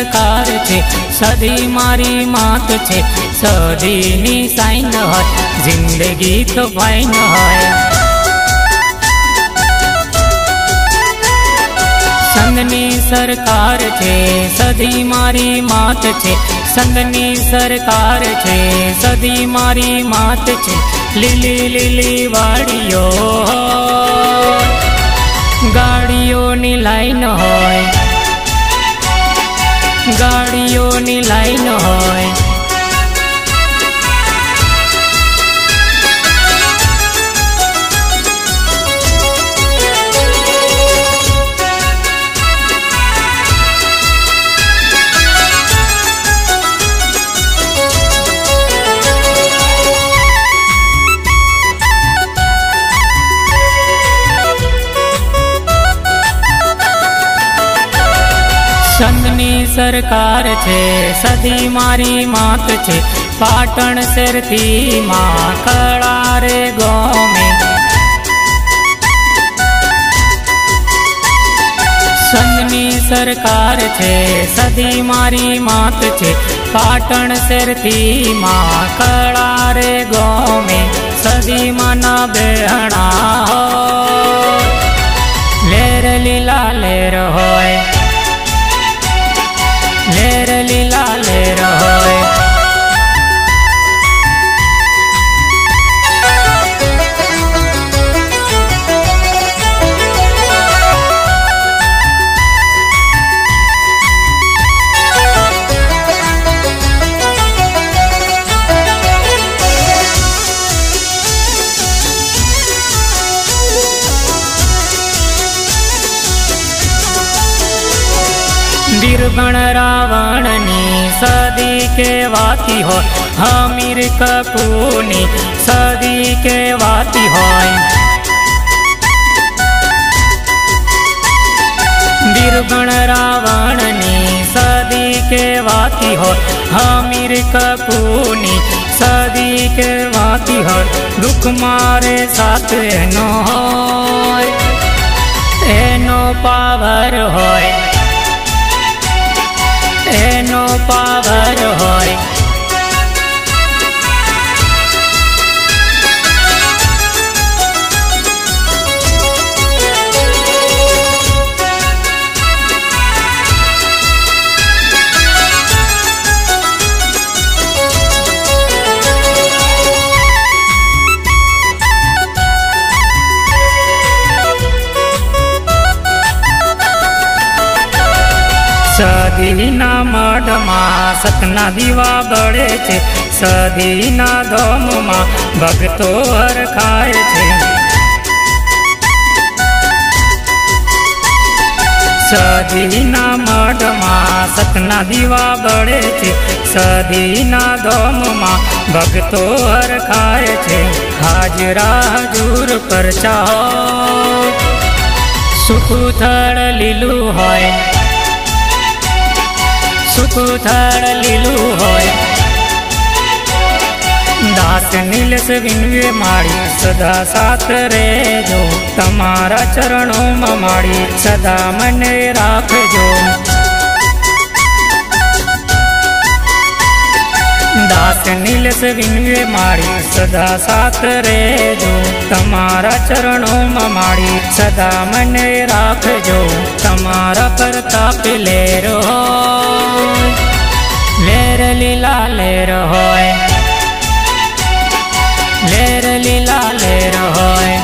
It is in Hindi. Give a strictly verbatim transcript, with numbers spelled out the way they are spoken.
सरकार छे सदी मारी मात छे सदी नी साइन है जिंदगी तो फाइन है। संघनी सरकार छे सदी मारी मात छे संघनी सरकार छे सदी मारी मात छे लीली लीली वाड़ियो गाड़ियों नी लाइन होय गाड़ियों नी लाइन होय। संघनी सरकार छे सदी मारी मात छे पाटण शहर थी मां कड़ारे गाँव में। संघनी सरकार छे सदी मारी मात छे पाटण शहर थी मां कड़ारे गाँव में सदी माना बेहणा लेर लीला लेर होय लेर लीला लेर होय। बीरबण रावण नी सदी के वाती हो हमीर कपूनी सदी के वाती होय। बीरबण रावण नी सदी के वाती हो हमीर कपूनी सदी के वाती हो दुख मारे साथ एनो होय एनो पावर होय एनो पावर होय। सदी ना मढ़ मां सतना दीवा बड़े छे सदी ना धोम मां भगतो हर खाए छे। सदी ना मढ़ मां सतना दीवा बड़े छे सदी ना धोम मां भगतो हर खाए छे। हाजरा हजूर पर चाहो सुखुथड़ लीलू होय सुखुथड़ लीलू होय। दास नीलस विनवे माड़ी सदा साथ रेजो तमारा चरणों में माड़ी सदा मने राखजो। दास नीलस विनवे माड़ी सदा साथ रेजो तमारा चरणों में माड़ी सदा मने राखजो। तमारा प्रताप लेर होय लेर लीला लेर होय लेर लीला लेर होय।